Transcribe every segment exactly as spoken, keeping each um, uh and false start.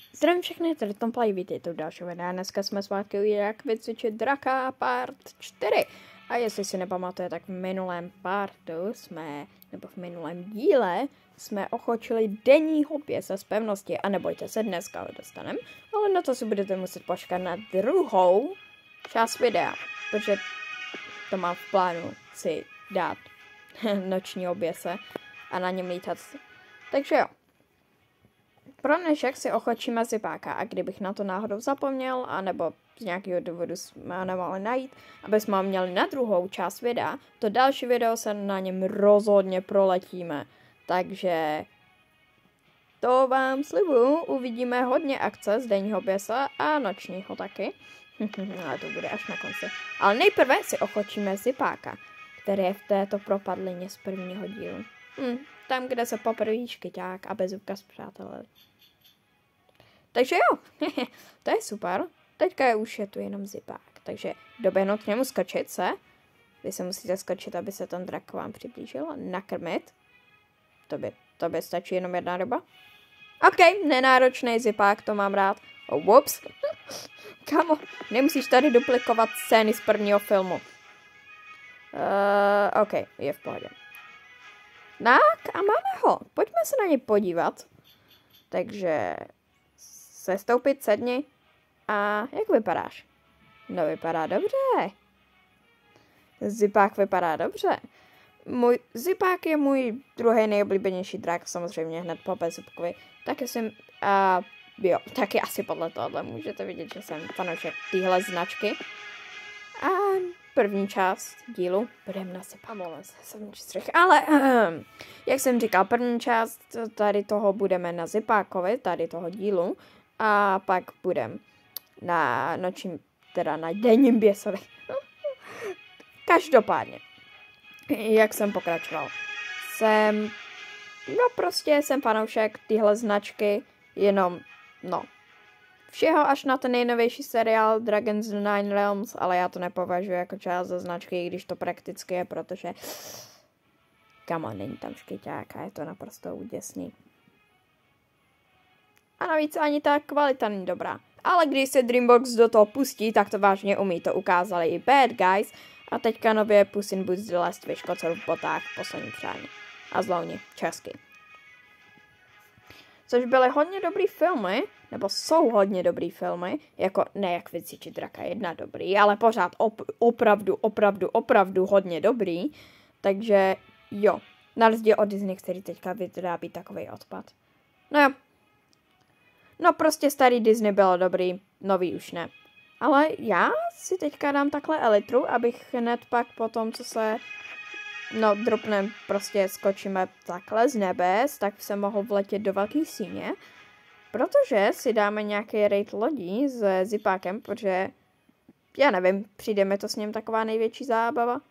Zdravím všechny, tady Tom Play, vítejte u dalšího videa. Dneska jsme zpátky jak vycvičit draka part čtyři. A jestli si nepamatuje, tak v minulém partu jsme, nebo v minulém díle, jsme ochočili denního pěse z pevnosti. A nebojte se, dneska ho dostaneme. Ale na to si budete muset počkat na druhou část videa. Protože to mám v plánu si dát noční oběse a na něm lítat. Takže jo. Pro dnešek si ochočíme zipáka a kdybych na to náhodou zapomněl, anebo z nějakého důvodu jsme ho nemohli najít, aby jsme ho měli na druhou část videa, to další video se na něm rozhodně proletíme. Takže to vám slibuju, uvidíme hodně akce z denního pěse a nočního taky. Ale to bude až na konci. Ale nejprve si ochočíme zipáka, který je v této propadlině z prvního dílu. Hm, tam, kde se poprvé škyťák a bezúbka zpřátelili. Takže jo, to je super. Teďka je už je tu jenom zipák. Takže doběhnout k němu, skočit se. Vy se musíte skočit, aby se ten drak k vám přiblížil. Nakrmit. To by, to by stačí jenom jedna doba. OK, nenáročný zipák, to mám rád. Oh, whoops. Kamo, nemusíš tady duplikovat scény z prvního filmu. Uh, OK, je v pohodě. Tak a máme ho. Pojďme se na ně podívat. Takže sestoupit, sedni. A jak vypadáš? No, vypadá dobře. Zipák vypadá dobře. Můj zipák je můj druhý nejoblíbenější drak, samozřejmě hned po bezúbkovi. Taky jsem, a jo, taky asi podle tohohle můžete vidět, že jsem fanoušek téhle značky. A první část dílu budeme nasypat. Omlouvám se, jsem střih. Ale, um, jak jsem říkal, první část tady toho budeme na zipákovi, tady toho dílu. A pak budeme na nočním, teda na denním běsovi. Každopádně, jak jsem pokračoval, jsem, no prostě jsem fanoušek téhle značky, jenom, no, všeho až na ten nejnovější seriál Dragons the Nine Realms, ale já to nepovažuji jako část ze značky, i když to prakticky je, protože, come on, není tam škyťák a je to naprosto úděsný. A navíc ani ta kvalita není dobrá. Ale když se Dreambox do toho pustí, tak to vážně umí. To ukázali i Bad Guys. A teďka nově Puss in Boots The Last Wish, Kocour v botách, poslední přání. A Zlouni, česky. Což byly hodně dobrý filmy, nebo jsou hodně dobrý filmy, jako ne jak Vycvičit draka jedna dobrý, ale pořád op- opravdu, opravdu, opravdu hodně dobrý. Takže jo, na rozdíl od Disney, který teďka vyrábí takovej odpad. No jo. No prostě starý Disney bylo dobrý, nový už ne. Ale já si teďka dám takhle elitru, abych hned pak po tom, co se, no dropnem, prostě skočíme takhle z nebes, tak se mohl vletět do velký síně. Protože si dáme nějaký raid lodí s zipákem, protože, já nevím, přijde mi to s ním taková největší zábava.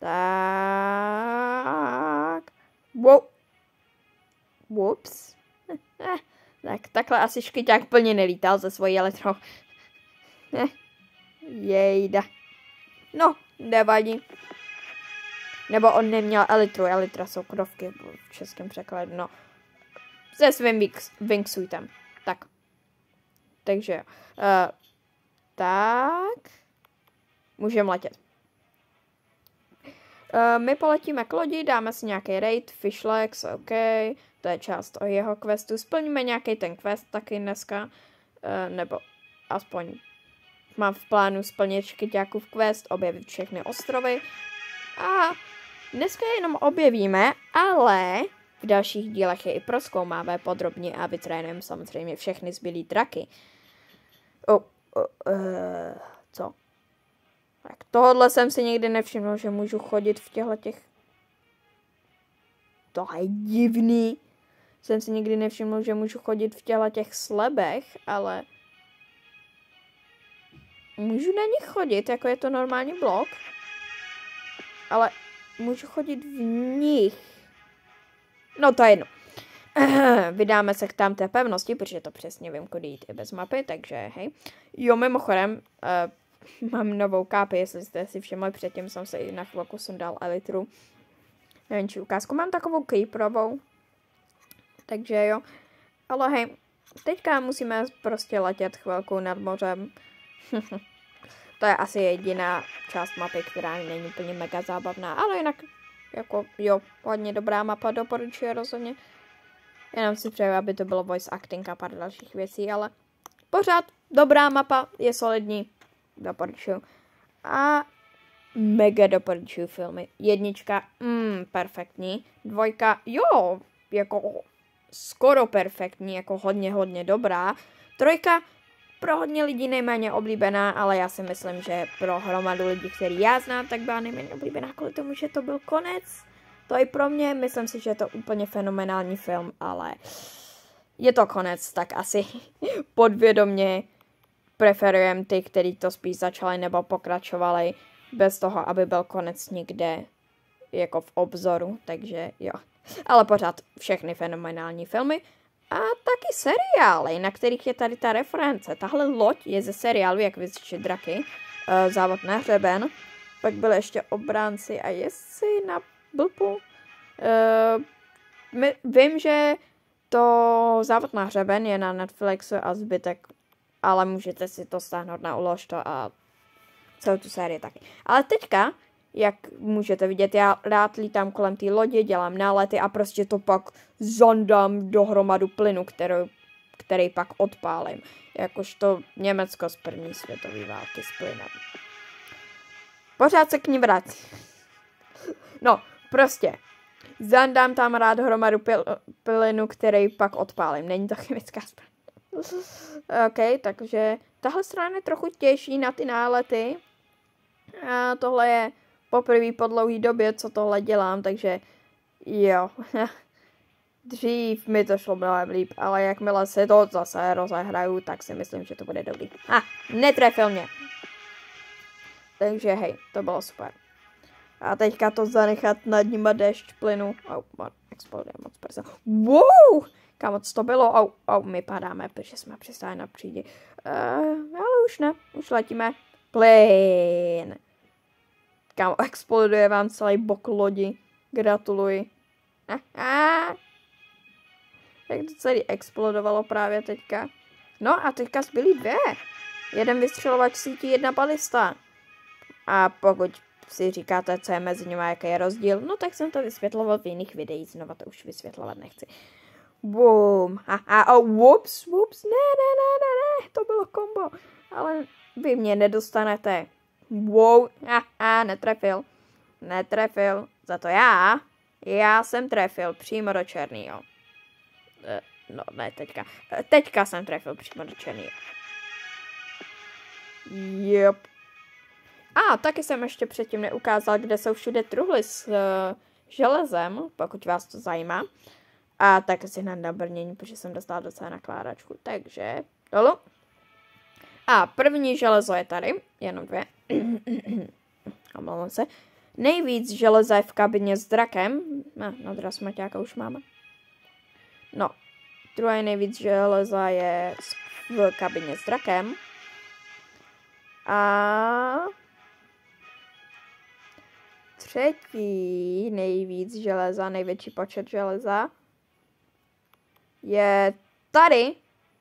Tak. Wow. Whoops. Tak takhle asi škyťák plně nelítal ze svojí elektrou. Eh, jejda. No, nevadí. Nebo on neměl elitru, elitra jsou krovky v českém překladu, no. Se svým wingsuitem. Tak. Takže, uh, tak. Můžeme letět. Uh, my poletíme k lodi, dáme si nějaký raid, Fishlegs, OK. To je část o jeho questu. Splníme nějaký ten quest taky dneska. Uh, nebo aspoň mám v plánu splnit škyťákův quest, objevit všechny ostrovy. A dneska jenom objevíme, ale v dalších dílech je i prozkoumáme podrobně a vytrénujeme samozřejmě všechny zbylý draky. Oh, oh, uh, co? Tak tohle jsem si nikdy nevšiml, že můžu chodit v těchto těch... Tohle je divný. Jsem si nikdy nevšiml, že můžu chodit v těchto těch slebech, ale... Můžu na nich chodit, jako je to normální blok. Ale můžu chodit v nich. No to je jedno. Vydáme se k tamté pevnosti, protože to přesně vím, kudy jít i bez mapy, takže hej. Jo, mimochodem, uh, mám novou kápi, jestli jste si všimli, předtím jsem se i na chvilku sundal elitru. Nevím, či ukázku. Mám takovou creeperovou. Takže jo. Ale hej, teďka musíme prostě letět chvilku nad mořem. To je asi jediná část mapy, která není úplně mega zábavná, ale jinak jako jo, hodně dobrá mapa, doporučuji rozhodně. Jenom si přeju, aby to bylo voice acting a pár dalších věcí, ale pořád dobrá mapa, je solidní, doporučuji. A mega doporučuji filmy. Jednička, mm, perfektní. Dvojka, jo, jako skoro perfektní, jako hodně, hodně dobrá. Trojka, pro hodně lidí nejméně oblíbená, ale já si myslím, že pro hromadu lidí, který já znám, tak byla nejméně oblíbená kvůli tomu, že to byl konec. To i pro mě, myslím si, že je to úplně fenomenální film, ale je to konec, tak asi podvědomě preferujem ty, kteří to spíš začali nebo pokračovali bez toho, aby byl konec někde jako v obzoru, takže jo. Ale pořád všechny fenomenální filmy a taky seriály, na kterých je tady ta reference. Tahle loď je ze seriálu Jak vycvičit draky, uh, Závod na hřeben, pak byly ještě Obránci a jezdci na blbu. Uh, my, vím, že to Závod na hřeben je na Netflixu a zbytek, ale můžete si to stáhnout na ulož to a celou tu sérii taky. Ale teďka, jak můžete vidět, já rád lítám kolem té lodě, dělám nálety a prostě to pak zondám dohromadu plynu, kterou, který pak odpálím. Jakožto Německo z první světové války s plynem. Pořád se k ní vrací. No, prostě. Zandám tam rád hromadu pil, plynu, který pak odpálím. Není to chemická zbraň. OK, takže tahle strana je trochu těžší na ty nálety. A tohle je poprvé po dlouhé době, co tohle dělám, takže jo. Dřív mi to šlo mnohem líp, ale jakmile se to zase rozehraju, tak si myslím, že to bude dobrý. A, netrefil mě. Takže hej, to bylo super. A teďka to zanechat nad nima déšť plynu. Au, oh, exploduje moc brzo. Wow! Kam moc to bylo? Au, au, my padáme, protože jsme přistáli na přídi. Uh, ale už ne, už letíme. Plyn. Kam exploduje vám celý bok lodi. Gratuluji. Aha. Jak to celý explodovalo právě teďka. No a teďka zbyly dvě. Jeden vystřelovač sítí, jedna balista. A pokud si říkáte, co je mezi nimi, jaký je rozdíl, no tak jsem to vysvětloval v jiných videích, znova to už vysvětlovat nechci. Boom. A, a, oh, whoops, whoops, ne, ne, ne, ne, ne, to bylo kombo. Ale vy mě nedostanete. Wow, a, a, netrefil. Netrefil. Za to já, já jsem trefil přímo do černýho. E, no, ne, teďka. E, teďka jsem trefil přímo do černýho. Yep. A taky jsem ještě předtím neukázal, kde jsou všude truhly s uh, železem, pokud vás to zajímá. A taky si hned na brnění, protože jsem dostala docela nakládačku. Takže dolu. A první železo je tady, jenom dvě. Omlouvám se. Nejvíc železa je v kabině s drakem. No, no teda smaťáka už máme. No, druhé nejvíc železa je v kabině s drakem. A třetí nejvíc železa, největší počet železa je tady,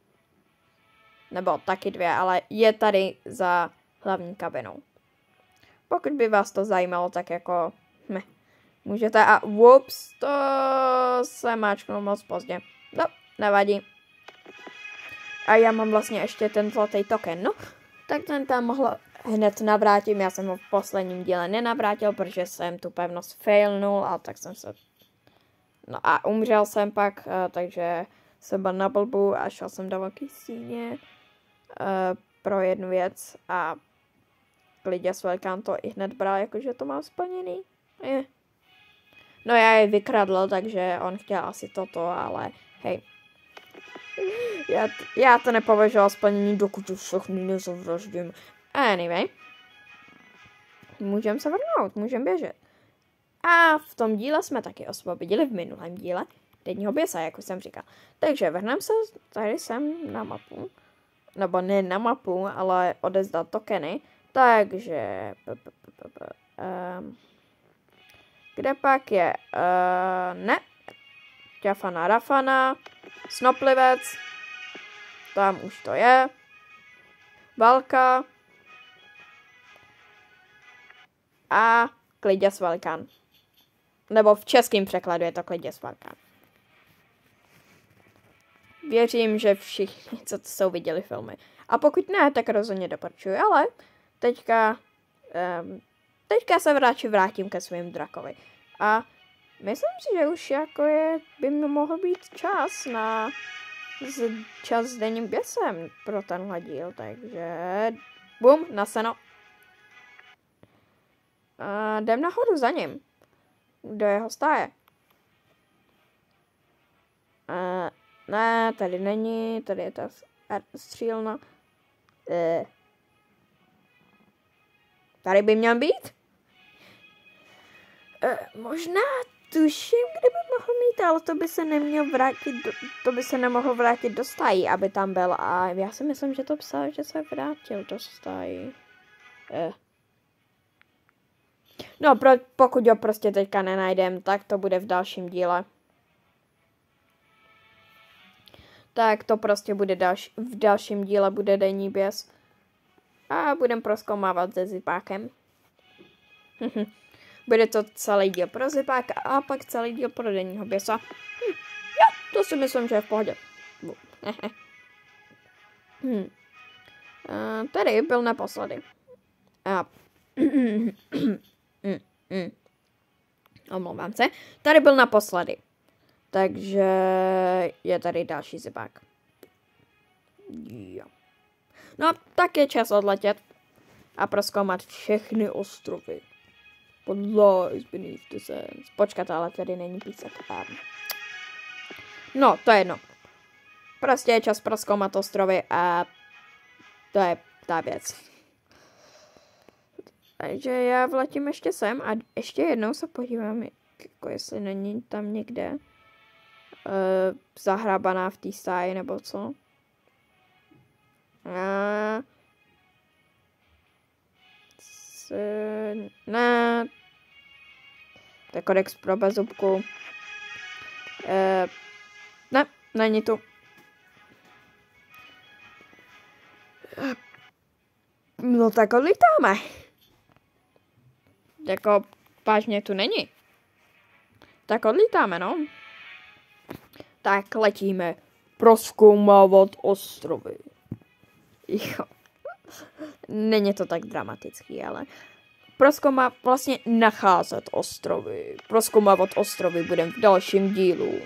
nebo taky dvě, ale je tady za hlavní kabinou. Pokud by vás to zajímalo, tak jako ne, můžete a whoops, to se máčknu moc pozdě. No, nevadí. A já mám vlastně ještě ten zlatý token, no, tak ten tam mohl hned navrátím, já jsem ho v posledním díle nenavrátil, protože jsem tu pevnost failnul a tak jsem se... No a umřel jsem pak, uh, takže jsem byl na blbu a šel jsem do velký síně uh, pro jednu věc a klidně s velikán to i hned bral, jakože to mám splněný. Je. No já je vykradl, takže on chtěl asi toto, ale hej. Já, já to nepovažoval splnění, dokud to všechny nezavraždím. Anyway. Můžeme se vrhnout, můžeme běžet. A v tom díle jsme taky osvobodili, v minulém díle, denního běsa, jak už jsem říkal. Takže vrhneme se tady sem na mapu. Nebo ne na mapu, ale odezdat tokeny. Takže... Um, kde pak je? Uh, ne. Ťafana Rafana. Snoplivec. tam už to je. Valka. A Kliděs velikán. Nebo v českém překladu je to Kliděs velikán. Věřím, že všichni, co to jsou, viděli filmy. A pokud ne, tak rozhodně doporučuji. Ale teďka, um, teďka se vrátím, vrátím ke svým drakovi. A myslím si, že už jako je, by mi mohl být čas na z, čas s denním běsem pro tenhle díl. Takže bum, na seno. A jdem nahoru za ním. Do jeho stáje. A ne, tady není, tady je ta střílna. E. Tady by měl být? E, možná tuším, kde by mohl mít, ale to by se neměl vrátit, do, to by se nemohl vrátit do stájí, aby tam byl. A já si myslím, že to psal, že se vrátil do stájí. E. No, pro, pokud ho prostě teďka nenajdem, tak to bude v dalším díle. Tak to prostě bude dalš, v dalším díle bude denní běs. A budem prozkoumávat se zipákem. Bude to celý díl pro zipáka a pak celý díl pro denního běsa. Hm. Jo, to si myslím, že je v pohodě. hm. A tady byl naposledy. A... Omlouvám se. Tady byl naposledy. Takže je tady další zipák. Jo. No, tak je čas odletět a prozkoumat všechny ostrovy. Pod lies beneath the sands. Počkat, ale tady není písek. No, to je jedno. Prostě je čas prozkoumat ostrovy a to je ta věc. Takže já vletím ještě sem a ještě jednou se podívám, jako jestli není tam někde uh, zahrabaná v té stáji nebo co. Uh, s, ne. To je kodex pro bezubku. Uh, ne, není tu. Uh, no tak odlítáme. Jako, vážně tu není. Tak odlítáme, no. Tak letíme prozkoumávat ostrovy. Jo. Není to tak dramatický, ale prozkoumá vlastně nacházet ostrovy. Prozkoumávat ostrovy budeme v dalším dílu.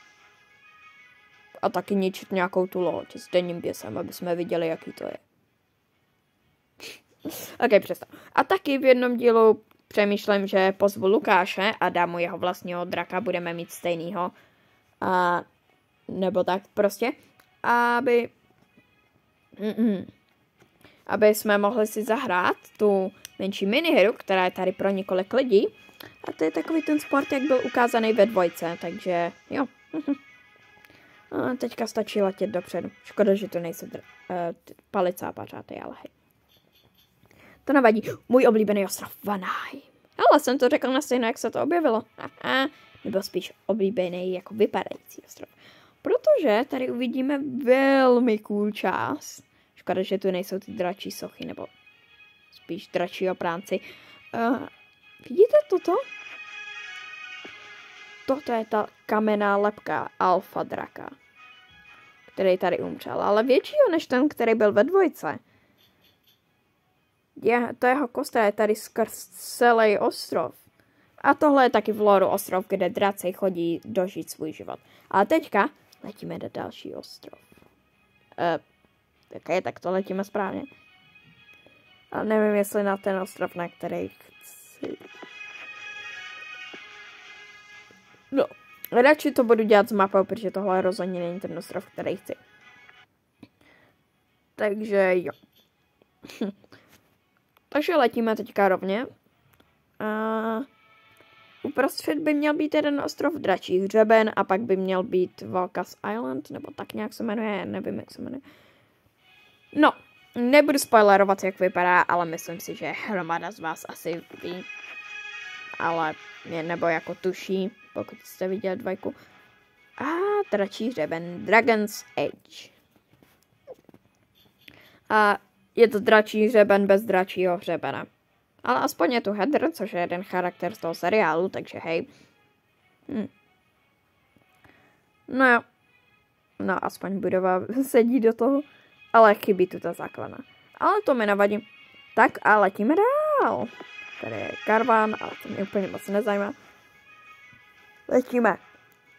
A taky ničit nějakou tu loď s denním běsem, aby jsme viděli, jaký to je. Ok, přestaň. A taky v jednom dílu přemýšlím, že pozvu Lukáše a dám mu jeho vlastního draka, budeme mít stejnýho. A nebo tak prostě. Aby... Mm-mm. Aby jsme mohli si zahrát tu menší minihru, která je tady pro několik lidí. A to je takový ten sport, jak byl ukázaný ve dvojce, takže jo. A teďka stačí letět dopředu. Škoda, že to nejsou dr- uh, palice a pařáty, ale hej. To nevadí. Můj oblíbený ostrov Vanaheim. Ale jsem to řekl na stejno, jak se to objevilo. Aha. Nebo spíš oblíbený jako vypadající ostrov. Protože tady uvidíme velmi cool část. Škoda, že tu nejsou ty dračí sochy, nebo spíš dračí opránci. Uh, vidíte toto? Toto je ta kamenná lebka alfa draka, který tady umřel, ale většího než ten, který byl ve dvojce. Je, to jeho kostra je tady skrz celý ostrov. A tohle je taky v loru ostrov, kde draci chodí dožít svůj život. Ale teďka letíme do další ostrov. Uh, okay, tak to letíme správně. Ale nevím, jestli na ten ostrov, na který chci. No, radši to budu dělat s mapou, protože tohle rozhodně není ten ostrov, který chci. Takže jo. Takže letíme teďka rovně. A uprostřed by měl být jeden ostrov dračí hřeben a pak by měl být Valkas Island, nebo tak nějak se jmenuje, nevím, jak se jmenuje. No, nebudu spoilerovat, jak vypadá, ale myslím si, že hromada z vás asi ví. Ale, nebo jako tuší, pokud jste viděli dvojku. A dračí hřeben, Dragon's Edge. A je to dračí hřeben bez dračího hřebene. Ale aspoň je tu Heather, což je jeden charakter z toho seriálu, takže hej. Hm. No jo. No, aspoň budova sedí do toho. Ale chybí tu ta základna. Ale to mi nevadí. Tak a letíme dál. Tady je karván, ale to mě úplně moc nezajímá. Letíme.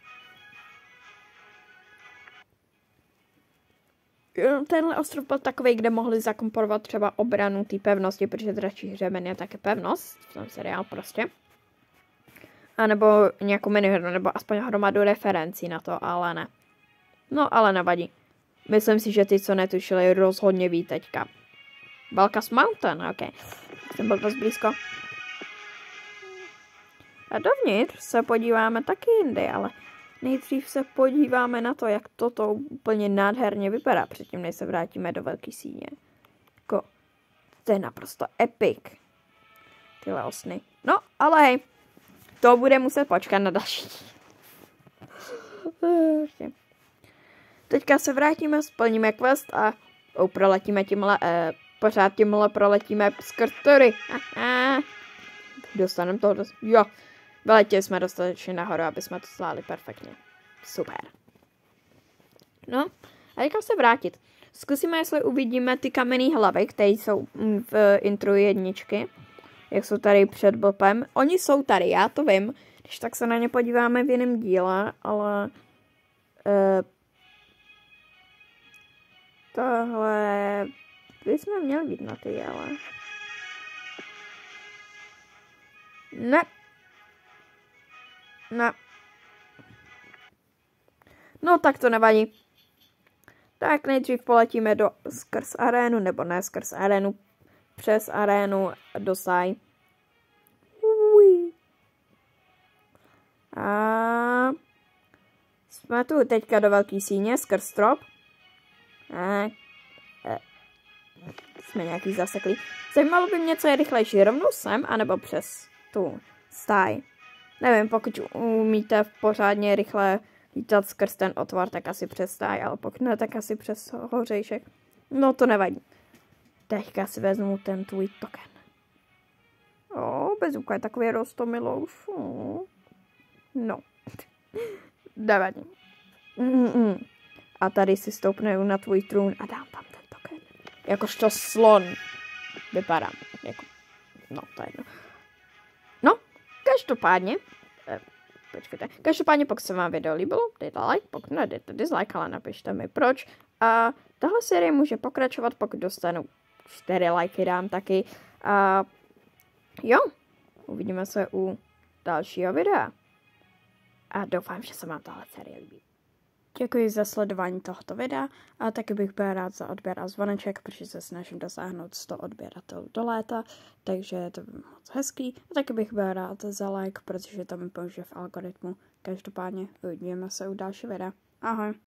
Tenhle ostrov byl takový, kde mohli zakomponovat třeba obranu té pevnosti, protože dračí hřeben je také pevnost, v tom seriál prostě. A nebo nějakou minihru, nebo aspoň hromadu referencí na to, ale ne. No, ale nevadí. Myslím si, že ty, co netušili, rozhodně ví teďka. Balkas Mountain, ok. Jsem byl dost blízko. A dovnitř se podíváme taky jindy, ale nejdřív se podíváme na to, jak toto úplně nádherně vypadá, předtím, než se vrátíme do Velké síně. Jako, to je naprosto epic. Tyhle osny. No, ale hej, to bude muset počkat na další. Teďka se vrátíme, splníme quest a oh, proletíme tímhle, eh, pořád tímhle proletíme skrz tory. Dostaneme to, dost... jo. Vyletěli jsme dostatečně nahoru, aby jsme to zvládli perfektně. Super. No, a teďka se vrátit. Zkusíme, jestli uvidíme ty kamenné hlavy, které jsou v intru jedničky. Jak jsou tady před blbem. Oni jsou tady, já to vím. Když tak se na ně podíváme v jiném díle, ale... Uh, tohle... bychom měli vidět na ty, ale... Ne. Ne. No tak to nevadí. Tak nejdřív poletíme do skrz arénu, nebo ne skrz arénu, přes arénu do Sai. A jsme tu teďka do Velké síně skrz strop. A e, jsme nějaký zaseklí. Zajímalo by mě, co je rychlejší, rovnou sem, anebo přes tu Sai. Nevím, pokud umíte pořádně rychle lítat skrz ten otvor, tak asi přes Sai, ale pokud ne, tak asi přes hořejšek. No to nevadí. Teďka si vezmu ten tvůj token. O, bezúka je takový rostomilouš. No. Nevadí. Mm-mm. A tady si stoupnu na tvůj trůn a dám tam ten token. Jakožto slon. Vypadám. Jako... No, to je jedno. No, každopádně. Eh, počkejte. Každopádně, pokud se vám video líbilo, dejte like, pokud ne, dejte dislike, ale napište mi proč. A tahle série může pokračovat, pokud dostanu čtyři lajky, dám taky. A jo, uvidíme se u dalšího videa. A doufám, že se vám tahle série líbí. Děkuji za sledování tohoto videa a taky bych byl rád za odběr a zvoneček, protože se snažím dosáhnout sto odběratelů do léta, takže to by moc hezký. A taky bych byl rád za like, protože to mi pomůže v algoritmu. Každopádně uvidíme se u dalšího videa. Ahoj.